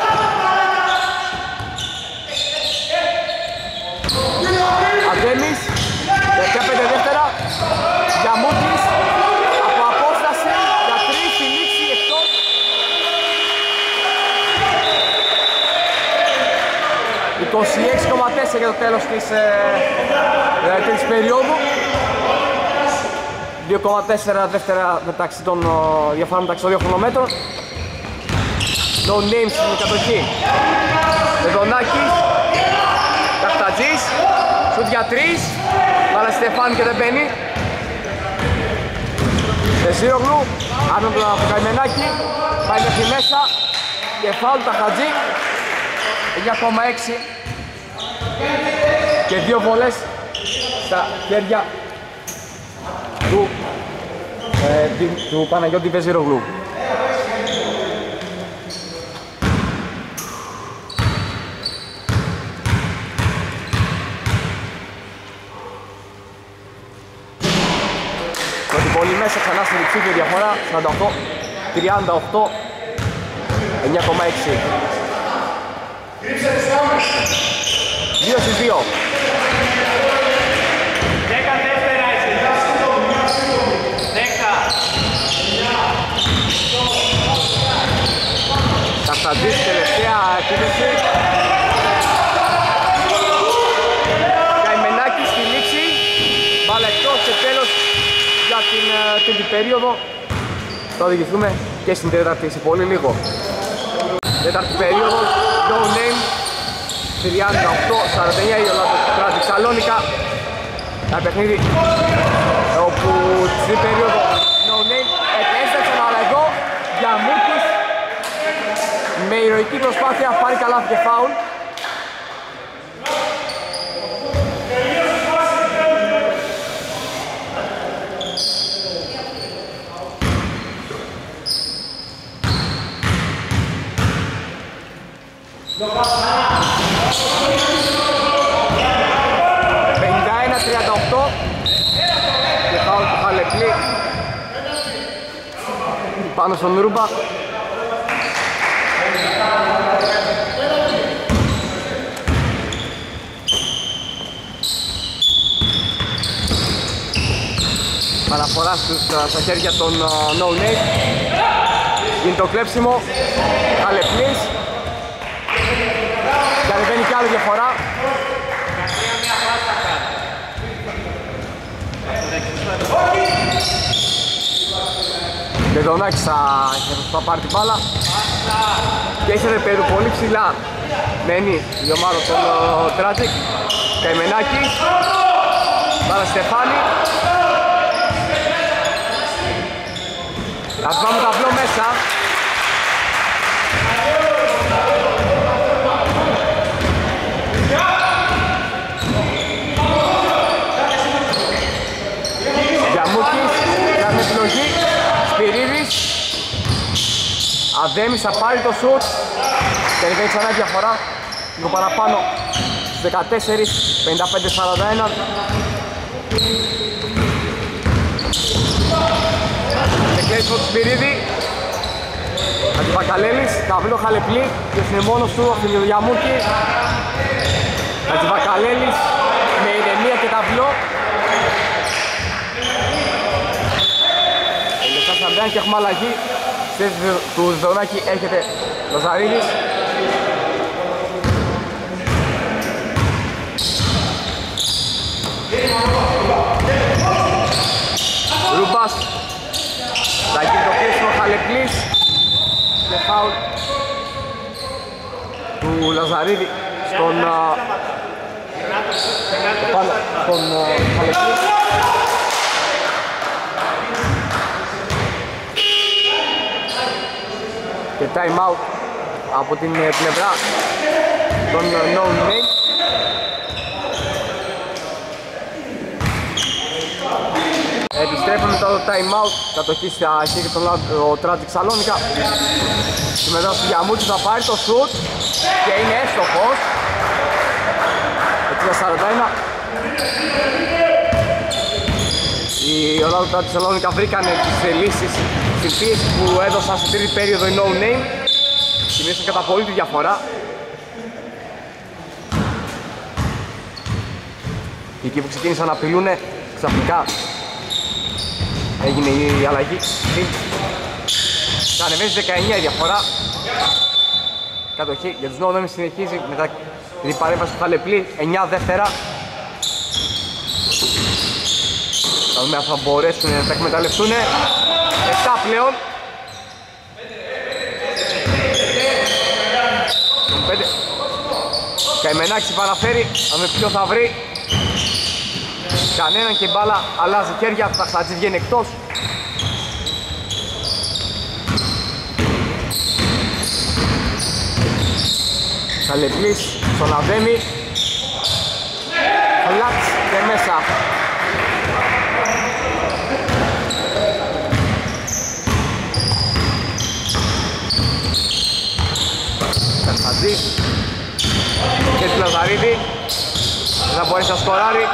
Αδέμης. δεκαπέντε πέντε δεύτερα. Γιαμούκης. Από απόσταση για τρεις στη λήξη εκτός. είκοσι έξι κόμμα τέσσερα για το τέλος της ε, τρίτης περίοδου. δύο κόμμα τέσσερα δεύτερα μεταξύ των uh, διαφορών μεταξύ των δύο χρονομέτρων. No names στην κατοχή. Δεδονάκης, Καχτατζής, σουτ για τρεις, βάλε Στεφάνη και δεν μπαίνει. Τεσίρογλου, άνω τον από Καημενάκη, πάει μέχρι μέσα και φάουλ τα Χατζή, εννιά κόμμα έξι και δύο βολές στα χέρια του, ε, του Παναγιώτη Βεζίρογλου. Πολύ μέσα ξανά στην υψηλή διαφορά, σαράντα οκτώ τριάντα οκτώ, εννιά κόμμα έξι. δύο στις δύο. δέκα δεύτερα εσύ. δέκα. Κασταντής, τελευταία επίθεση. Καημενάκη στη λήξη. Μπάλα εκτός και τέλος για την τρίτη περίοδο. Θα οδηγηθούμε και στην τέταρτη σε πολύ λίγο. Τέταρτη περίοδο, no name, τριάντα οκτώ σαράντα εννιά η Ολάδο Σαλόνικα. Ένα παιχνίδι όπου στην περίοδο no name επέστρεψαν, αλλά εδώ για Μούκης με ηρωική προσπάθεια πάρει καλάθι και φάουλ. πενήντα ένα τριάντα οκτώ και φάουλ του Χαλεπλή πάνω στον Ρούμπα. Παραφορά στους, στα χέρια των uh, No Name. Είναι το κλέψιμο Χαλεπλής και ανεβαίνει κι άλλη διαφορά. Δεδονάκης θα, θα πάρει την μπάλα και έχετε περίπου πολύ ψηλά. Μένει η ομάδα των uh, Tragic. Καημενάκης, μπάλα Στεφάνη. Θα πάμε ταυλό μέσα. Γιαμούκης, κάνει επιλογή. Σπυρίδης. Αδέμης θα πάρει το σουτ. Και ανεβαίνει ξανά διαφορά. Λίγο παραπάνω στους δεκατέσσερα, πενήντα πέντε σαράντα ένα. Εκλέσεις του Σπυρίδη. Ατζιβακαλέλης, ταυλό Χαλεπλή. Ποιος είναι μόνος του, ο Φιλιοδιαμούκη. Ατζιβακαλέλης με ηρεμία και ταυλό. Ελευθερά Σαμπρέαν και έχουμε αλλαγή. Στη θέση του Δεδονάκη έρχεται ο Ζαρίδης. Ρούμπας. Θα γίνει το κλείσιμο Χαλεπλής και φάουλ του Λαζαρίδη στον πάνω στον Χαλεπλή. Και time out από την πλευρά των No Name. Επιστρέφουμε το time out, κατοχή στα χέρια των Tragic Σαλόνικα. Συμμετέχει του Γιαμούκη, θα πάρει το shoot και είναι έστοχος. εξήντα σαράντα ένα. Οι Ολάδο Tragic Σαλόνικα βρήκανε τις λύσεις στην πίεση που έδωσαν στην τρίτη περίοδο οι No Name. Σημείωσαν κατά πολύ τη διαφορά. Και εκεί που ξεκίνησαν να απειλούνε, ξαφνικά έγινε η αλλαγή. Ανεβαίνει δεκαεννιά η διαφορά. Κατοχή για τους No Name συνεχίζει μετά την παρέμβαση του Χαλεπλή. εννιά δεύτερα. Θα δούμε αν θα μπορέσουν να τα εκμεταλλευτούν. Επτά πλέον. Πέντε. Καημενάκης παραφέρει, θα δούμε ποιο θα βρει. Κανέναν και η μπάλα αλλάζει χέρια, τα Χατζή βγαίνει εκτός. Καλεπλής στον Αδέμι. Φλάτ και μέσα. Χατζή και του Λαζαρίδη. Δεν θα μπορέσει να σκοράρει.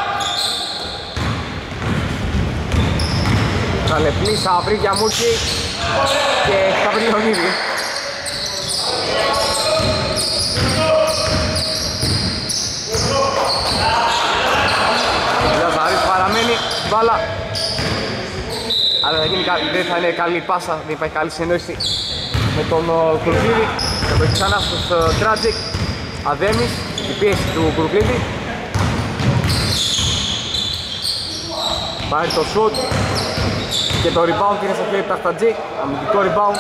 Καλεπλής θα βρει Γιαμούρκη και θα βρει Λεωνίδη. Λαζαρίδης παραμένει, μπάλα. Αλλά θα γίνει, δεν θα είναι καλή πάσα, δεν υπάρχει καλή συνεννόηση με τον Κουρουκλίδη. Θα το έχει ξανά στους Tragic. Αδέμης, η πίεση του Κουρουκλίδη. Πάρει το shoot και το rebound είναι στα χέρια του Ταχτατζή. Αμυντικό rebound.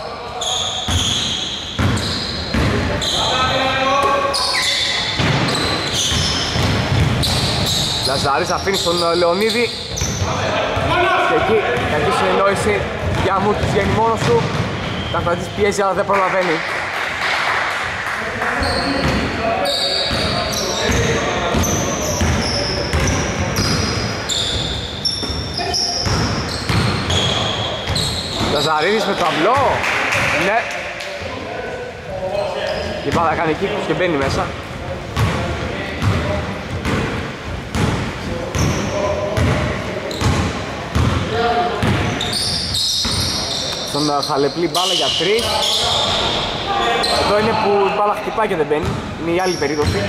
Λαζαρής αφήνει στον Λεωνίδη. Και εκεί κακή συνεννόηση. Για μου τους βγαίνει μόνος του. Ταχτατζής πιέζει αλλά δεν προλαβαίνει. Λαζαρίδης με το αμπλό. Ναι. Η μπάλα κάνει κύκλους και μπαίνει μέσα. Στον Χαλεπλή μπάλα για τρεις. Εδώ είναι που η μπάλα χτυπάει και δεν μπαίνει. Είναι η άλλη περίπτωση.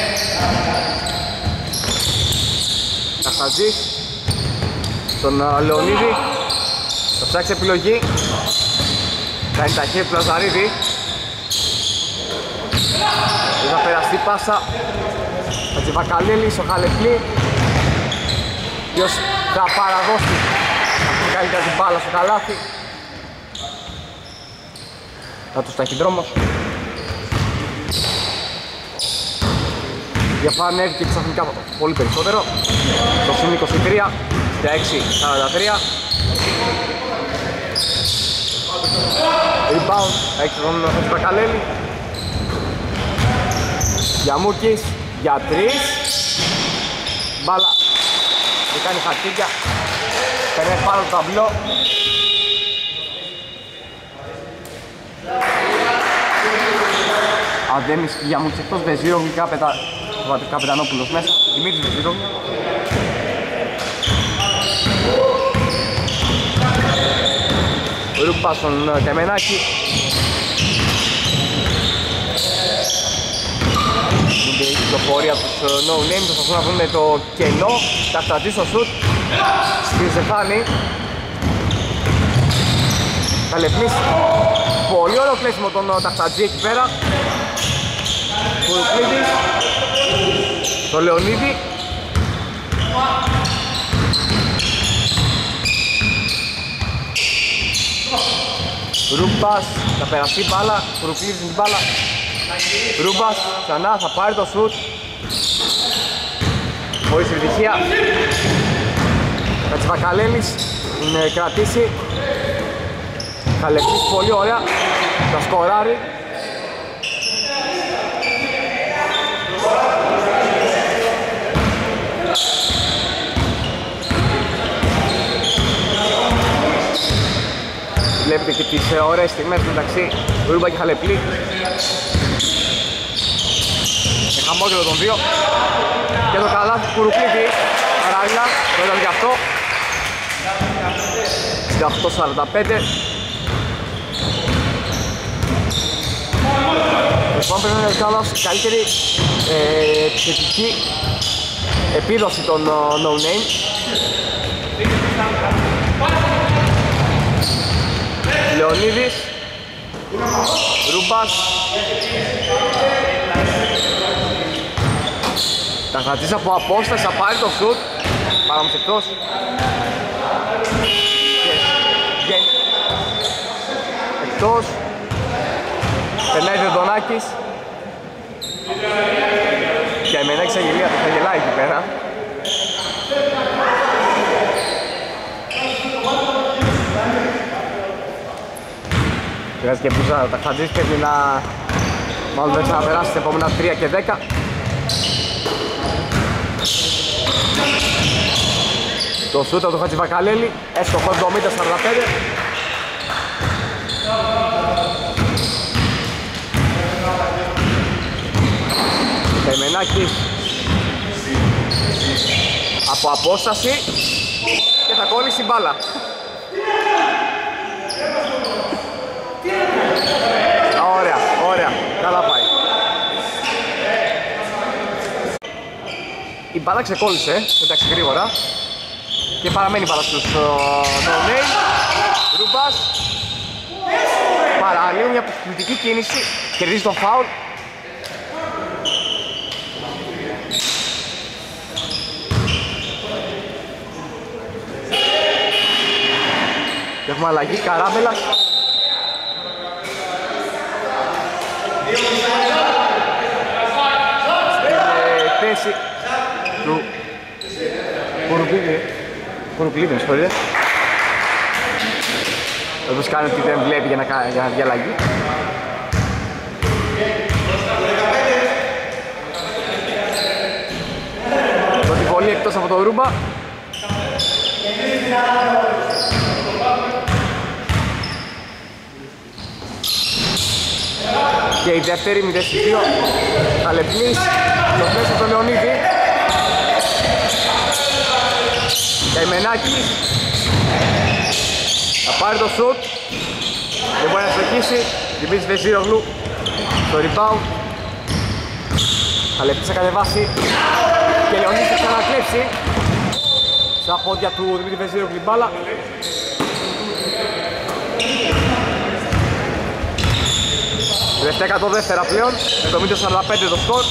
Καστατζής στον Λεωνίδη. Θα ψάξει επιλογή. Κάνει τα χέρια του Λαζαρίδη. Δεν θα περαστεί πάσα. Χατζηβακαλέλης, ο Χαλεπλή. Ποιος θα παραδώσει καλύτερα την μπάλα στο καλάθι. Θα τους ταχυδρόμος. Διαφάνεια έρχεται και ξαφνικά πολύ περισσότερο. Το σημείο είκοσι τρία, δεκαέξι σαράντα τρία. Rebound, έχει τον Χατζηβακαλέλη. Γιαμούρκης για τρεις. Μπάλα, δεν κάνει χαρτίκια. Παίρνει πάνω το ταμπλό. Αδέμης και Γιαμούρκης εκτός, Βεζίρογλου και Καπετανόπουλος μέσα. Δημήτρης Βεζίρογλου. Ρούπα στον Καημενάκη. Είναι η κυκλοφορία τους No Name, προσπαθούν να βρουν το κενό. Ταχτατζή στο σουτ. Στη Ζεφάνη. Καλεπλής. Πολύ ωραίο κλέσιμο τον Ταχτατζή εκεί πέρα. Κουρουκλίδης. Το Λεωνίδη. Ρούμπας, θα περαστεί μπάλα, Κουρουκλίδης την μπάλα. Ρούμπας, ξανά θα πάρει το σουτ. Χωρίς επιτυχία. Χατζηβακαλέλης είναι κρατήσει. Καλεπλής πολύ ωραία, θα σκοράρει. Βλέπετε και τις ωραίες στιγμές μεταξύ Ρούμπα και Χαλεπλή. Με χαμόγελο των δύο. Και το καλάθι του Κουρουκλίδη. Παράλληλα, το ήταν και αυτό. Στην οκτώ σαράντα πέντε. Λοιπόν, πρέπει να είναι καλώς καλύτερη ε, επιθετική επίδοση των uh, No Name. Λεωνίδης, Ρούμπας. Ταχτατζής από απόσταση θα πάρει το σουτ. μπάλα όμως εκτός. Βγαίνει εκτός. Περνάει Δεδονάκης. Και εμένα εξαγγελία του θα γελάει εκεί πέρα. Χρειάζεται και πούσα τα Χατζής πρέπει να μάλλον δεν ξαναπεράσει στα επόμενα τρία και δέκα. Το σούτα του Χατζηβακαλέλη, έστοχος εβδομήντα σαράντα πέντε. Καημενάκης από απόσταση και θα κόλλησει μπάλα. Ωραία, ωραία, καλά πάει. Η μπάλα ξεκόλλησε, εντάξει γρήγορα. Και παραμένει μπάλα στους Νονέι. Ρούμπας. Παραλίγο μια πληθυντική κίνηση. Κερδίζει τον φάουλ. Και έχουμε αλλαγή Καράβελας. Στην θέση του Κουρουκλίδη, με συγχωρείτε. Όπως κάνει ότι δεν βλέπει για να κάνει για αλλαγή. Πρώτη βολή εκτός από το Ρούμπα. Και η δεύτερη μηδέν δύο. Αλεπνής στο πλαίσιο του Λεωνίδη. Καημενάκης θα πάρει το σουτ. Δεν μπορεί να στοχίσει. Δημήτρης Βεζίρογλου στο rebound. Αλεπνής θα κατεβάσει και Λεωνίδης θα ξανακλέψει στα πόδια του Δημήτρη Βεζίρογλου μπάλα. Τελευταία εκατό δεύτερα πλέον, εβδομήντα σαράντα πέντε το σκορ.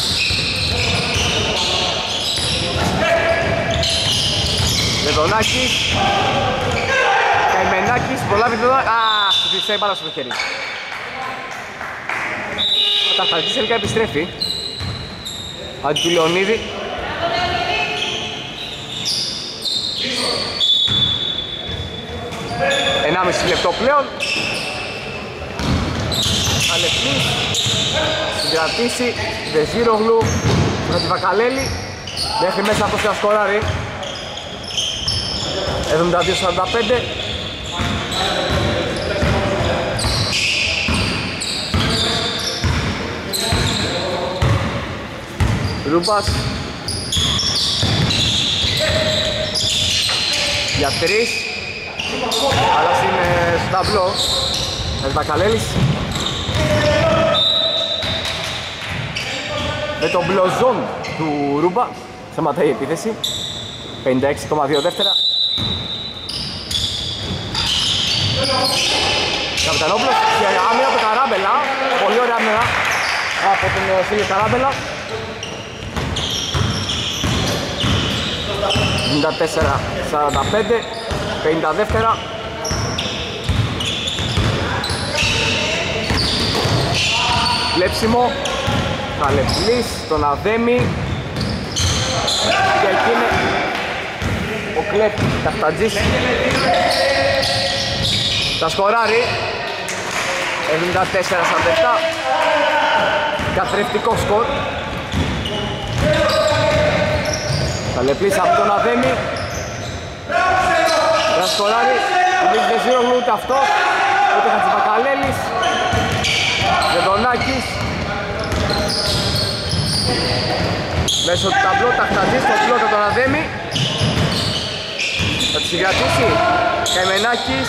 Λεδονάκης, Καημενάκης, προλάβει το... Αχ, χτυπήσε η μπάλα στο χέρι. Ο Ταχτατζής τελικά επιστρέφει. Αντί του Λεωνίδη. ενάμιση λεπτό πλέον. Αλεπνής, συγκρατήσει, Βεζίρογλου, Χατζηβακαλέλη, μέχρι μέσα αυτός και να σκοράρει. εβδομήντα δύο σαράντα πέντε. Ρούμπας για τρεις, αλλά είναι στο ταμπλό. Χατζηβακαλέλης με τον μπλοζόν του Ρούμπα σταματάει η επίθεση. πενήντα έξι κόμμα δύο δεύτερα. Καπιτανόπουλος και άμυνα από Καράμπελα. Πολύ ωραία άμυνα από τον φίλο Καράμπελα. εβδομήντα τέσσερα σαράντα πέντε, πενήντα δεύτερα. Βλέψιμο, Χαλεπλής, τον Αδέμι. Και εκεί είναι ο Κλέπ Ταχτατζής. Τα σκοράρει εβδομήντα τέσσερα σαράντα επτά. Καθρεφτικό σκορ. Χαλεπλής από τον Αδέμι. Τα σκοράρει ο Βεζίρογλου, ούτε αυτό ούτε Χατζηβακαλέλης. Δεδονάκης. Μέσω του ταμπλό Ταχτατζής στο πλότο τον Αδέμι. Θα τη συγκρατήσει Καημενάκης.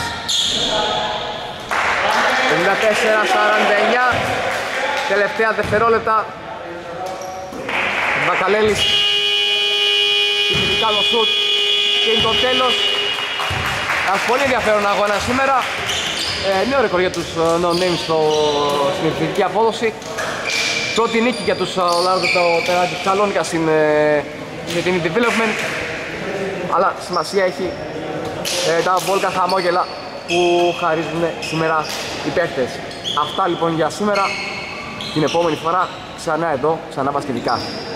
πενήντα τέσσερα σαράντα εννιά. Τελευταία δευτερόλεπτα. Βακαλέλης. Τυπικά το σουτ. Και είναι το τέλος. Ένας πολύ ενδιαφέρον αγώνα σήμερα. Ε, νέο ρεκόρ για τους uh, no names στο, στην επιθετική απόδοση. Πρώτη νίκη για τους Ολλανδούς uh, το Τεράτη Θεσσαλόνικα στην uh, development. Αλλά σημασία έχει ε, τα βόλκα χαμόγελα που χαρίζουν σήμερα οι παίχτες. Αυτά λοιπόν για σήμερα. Την επόμενη φορά ξανά εδώ, ξανά μπασκετικά.